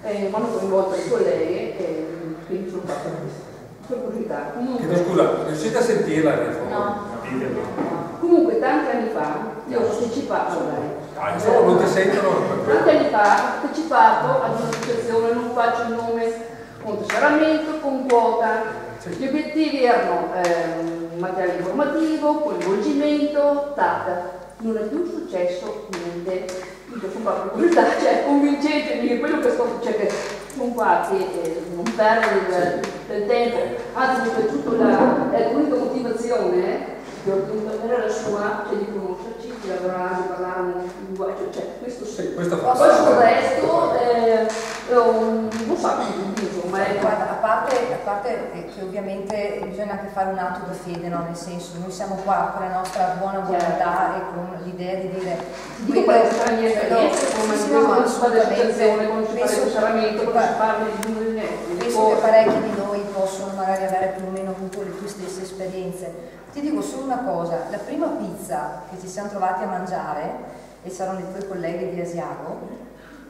mi hanno coinvolto i colleghi e quindi sono fatta per curiosità. Scusa, riuscite a sentirla? No. Comunque tanti anni fa io ho partecipato, non ti sentono? Tanti anni fa ho partecipato ad un'associazione, non faccio il nome, con tesseramento, con quota. Gli obiettivi erano materiale informativo, coinvolgimento, TAC. Non è più successo niente. Io sono proprio curiosità, cioè convincente di quello che sto, cioè che sono qua che non perdo del tempo, anzi mi è piaciuta l'unica motivazione che ho ottenuto la sua, cioè di conoscerci, di lavorare, di parlare un linguaggio, cioè questo sì. Questo poi sul resto non so insomma. Guarda, a parte che ovviamente bisogna anche fare un atto di fede, no? Nel senso, noi siamo qua con la nostra buona volontà e con l'idea di dire dico per essere la mia esperienza come penso che parecchi di noi possono magari avere più o meno avuto le tue stesse esperienze. Ti dico solo una cosa, la prima pizza che ci siamo trovati a mangiare, e saranno i tuoi colleghi di Asiago,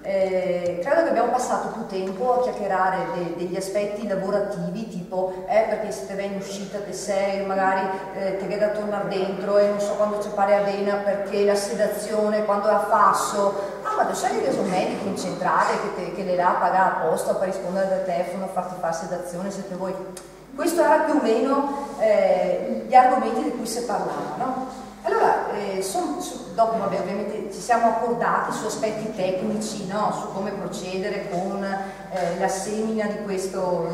credo che abbiamo passato più tempo a chiacchierare degli aspetti lavorativi, tipo perché se te vai in uscita te sei, magari te viene da tornare dentro e non so quando ci pare avena perché la sedazione, quando è a fasso, ma tu sai che sono medico in centrale che le là pagare apposta per rispondere al telefono, farti fare sedazione se te vuoi. Questo era più o meno gli argomenti di cui si parlava, no? Allora, dopo vabbè, ovviamente ci siamo accordati su aspetti tecnici, no? Su come procedere con la semina di questo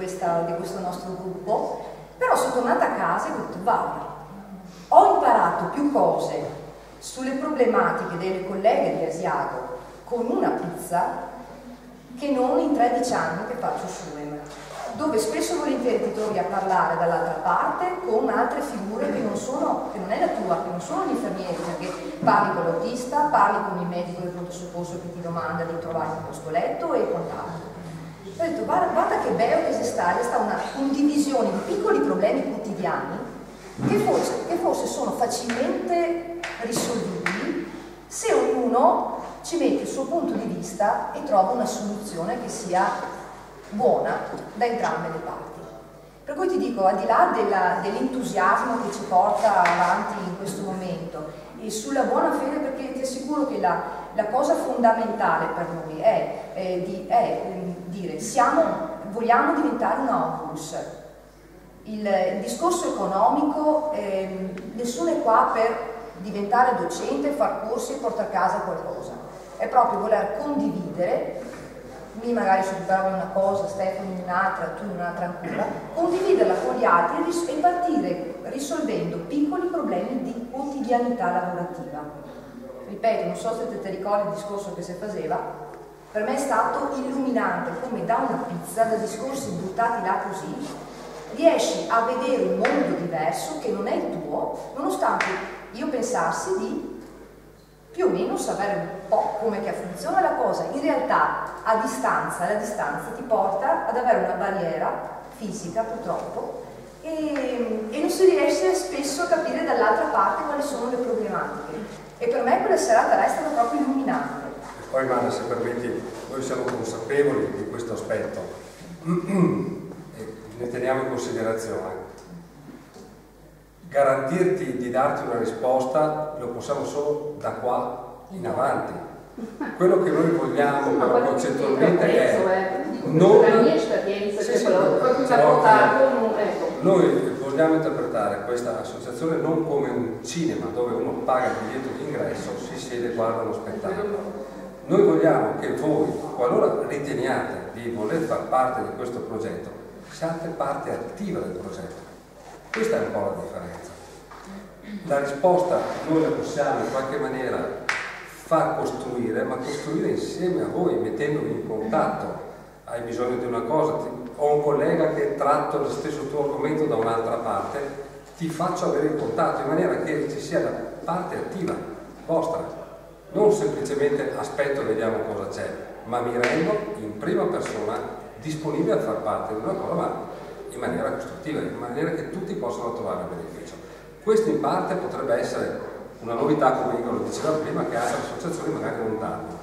nostro gruppo, però sono tornata a casa e ho detto, guarda, ho imparato più cose sulle problematiche delle colleghe di Asiago con una pizza che non in 13 anni che faccio SUEM, dove spesso e volentieri ti trovi a parlare dall'altra parte con altre figure che non è la tua, che non sono gli infermieri, perché parli con l'autista, parli con il medico del pronto soccorso che ti domanda di trovare un posto letto e quant'altro. Ho detto, guarda che bello che sta una condivisione di piccoli problemi quotidiani che forse sono facilmente risolvibili se ognuno ci mette il suo punto di vista e trova una soluzione che sia buona da entrambe le parti. Per cui ti dico, al di là dell'entusiasmo che ci porta avanti in questo momento e sulla buona fede, perché ti assicuro che la cosa fondamentale per noi è dire vogliamo diventare una Omnibus. Il discorso economico, nessuno è qua per diventare docente, far corsi e portare a casa qualcosa, è proprio voler condividere. Mi magari si occupava una cosa, Stefano in un'altra, tu in un'altra ancora, condividerla con gli altri e partire risolvendo piccoli problemi di quotidianità lavorativa. Ripeto, non so se ti ricordi il discorso che si faceva, per me è stato illuminante come da una pizza, da discorsi buttati là così, riesci a vedere un mondo diverso che non è il tuo, nonostante io pensassi di più o meno sapere un po' come che funziona la cosa. In realtà la distanza ti porta ad avere una barriera fisica purtroppo e non si riesce spesso a capire dall'altra parte quali sono le problematiche, e per me quella serata è stata proprio illuminante. E poi Mara, se permetti, noi siamo consapevoli di questo aspetto e ne teniamo in considerazione. Garantirti di darti una risposta lo possiamo solo da qua in avanti. Quello che noi vogliamo però concettualmente è noi vogliamo interpretare questa associazione non come un cinema dove uno paga il biglietto d'ingresso, si siede e guarda lo spettacolo. Noi vogliamo che voi, qualora riteniate di voler far parte di questo progetto, siate parte attiva del progetto. Questa è un po' la differenza. La risposta noi la possiamo in qualche maniera far costruire, ma costruire insieme a voi, mettendovi in contatto. Hai bisogno di una cosa, ho un collega che tratta lo stesso tuo argomento da un'altra parte, ti faccio avere il contatto in maniera che ci sia la parte attiva vostra, non semplicemente aspetto e vediamo cosa c'è, ma mi rendo in prima persona disponibile a far parte di una cosa, ma in maniera costruttiva, in maniera che tutti possano trovare beneficio. Questo in parte potrebbe essere una novità, come Igor lo diceva prima, che altre associazioni magari non danno.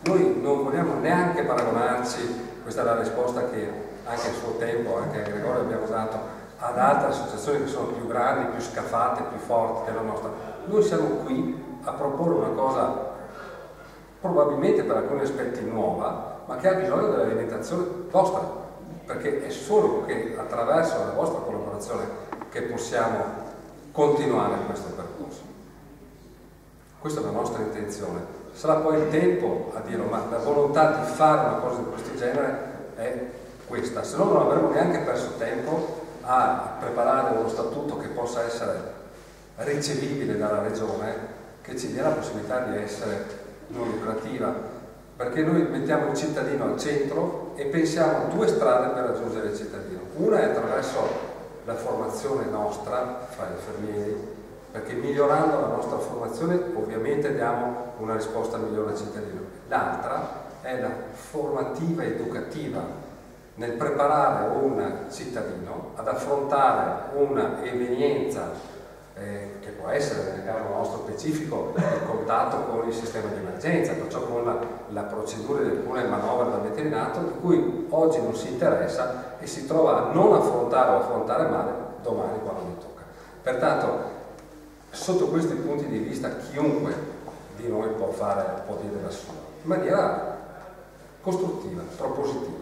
Noi non vogliamo neanche paragonarci, questa è la risposta che anche a suo tempo, anche a Gregorio abbiamo dato, ad altre associazioni che sono più grandi, più scafate, più forti della nostra. Noi siamo qui a proporre una cosa probabilmente per alcuni aspetti nuova, ma che ha bisogno dell'alimentazione vostra, perché è solo che attraverso la vostra collaborazione che possiamo continuare questo percorso. Questa è la nostra intenzione. Sarà poi il tempo a dirlo, ma la volontà di fare una cosa di questo genere è questa, se no non avremo neanche perso tempo a preparare uno statuto che possa essere ricevibile dalla Regione, che ci dia la possibilità di essere non lucrativa, perché noi mettiamo il cittadino al centro e pensiamo a due strade per raggiungere il cittadino. Una è attraverso la formazione nostra fra gli infermieri, perché migliorando la nostra formazione ovviamente diamo una risposta migliore al cittadino. L'altra è la formativa educativa, nel preparare un cittadino ad affrontare una evenienza che può essere nel caso nostro specifico il contatto con il sistema di emergenza, perciò con la procedura di alcune manovre da veterinato di cui oggi non si interessa e si trova a non affrontare o affrontare male domani quando gli tocca. Pertanto sotto questi punti di vista chiunque di noi può dire la sua in maniera costruttiva, propositiva.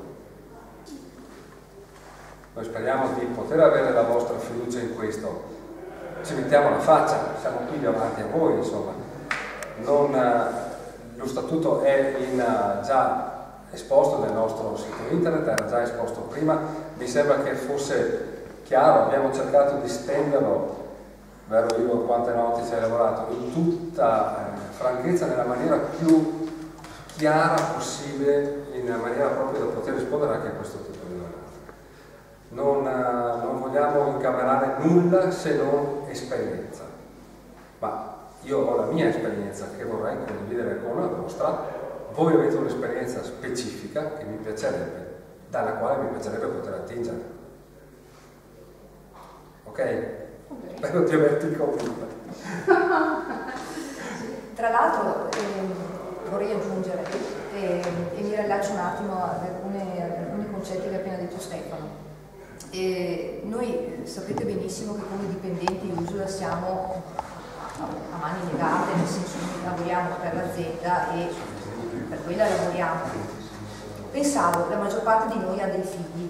Noi speriamo di poter avere la vostra fiducia in questo. Ci mettiamo la faccia, siamo qui davanti a voi, insomma. Lo statuto è già esposto nel nostro sito internet, era già esposto prima, mi sembra che fosse chiaro, abbiamo cercato di stenderlo, vero Ivo, quante notti ci hai lavorato, in tutta franchezza, nella maniera più chiara possibile, in maniera proprio da poter rispondere anche a questo tipo di domande. Non vogliamo incamerare nulla se non esperienza, ma io ho la mia esperienza che vorrei condividere con la vostra, voi avete un'esperienza specifica che mi piacerebbe, dalla quale mi piacerebbe poter attingere. Ok? Spero di averti convinto. Tra l'altro vorrei aggiungere e mi rilascio un attimo ad alcuni concetti che ha appena detto Stefano. Noi sapete benissimo che come dipendenti di Usula siamo a mani legate, nel senso che lavoriamo per l'azienda e per quella lavoriamo. Pensavo, la maggior parte di noi ha dei figli,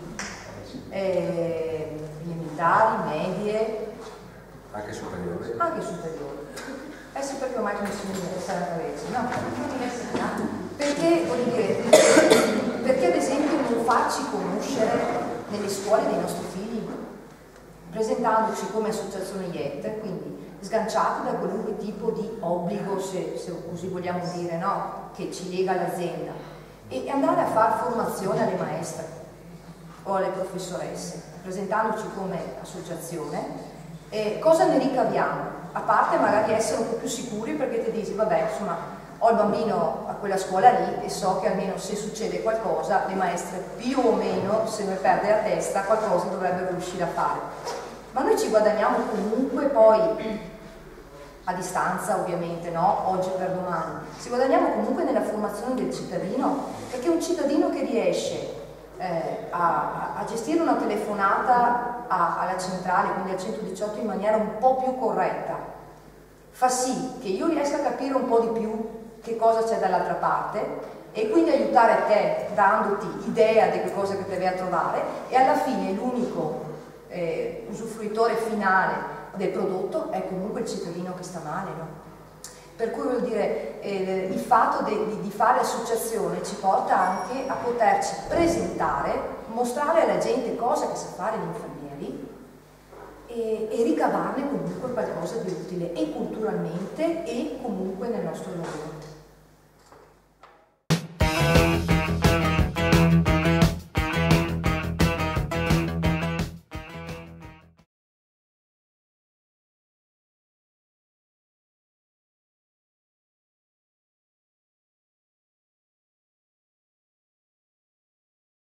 elementari, medie, anche superiori. Sì, perché ormai nessuno mi interessa la cabeza, no? Perché, voglio dire, perché ad esempio non farci conoscere nelle scuole dei nostri figli, presentandoci come associazione IET, quindi sganciati da qualunque tipo di obbligo, se così vogliamo dire, no? Che ci lega all'azienda, e andare a fare formazione alle maestre o alle professoresse, presentandoci come associazione. Cosa ne ricaviamo? A parte magari essere un po' più sicuri, perché ti dici, vabbè, insomma, ho il bambino a quella scuola lì e so che almeno se succede qualcosa le maestre più o meno, se ne perde la testa, qualcosa dovrebbero riuscire a fare. Ma noi ci guadagniamo comunque poi, a distanza ovviamente, no? Oggi per domani, ci guadagniamo comunque nella formazione del cittadino, perché un cittadino che riesce a gestire una telefonata alla centrale, quindi al 118 in maniera un po' più corretta, fa sì che io riesca a capire un po' di più che cosa c'è dall'altra parte e quindi aiutare te dandoti idea di che cosa che ti vai a trovare, e alla fine l'unico usufruitore finale del prodotto è comunque il cittadino che sta male, no? Per cui vuol dire il fatto di fare associazione ci porta anche a poterci presentare, mostrare alla gente cosa che sa fare gli infermieri e ricavarne comunque qualcosa di utile e culturalmente e comunque nel nostro lavoro.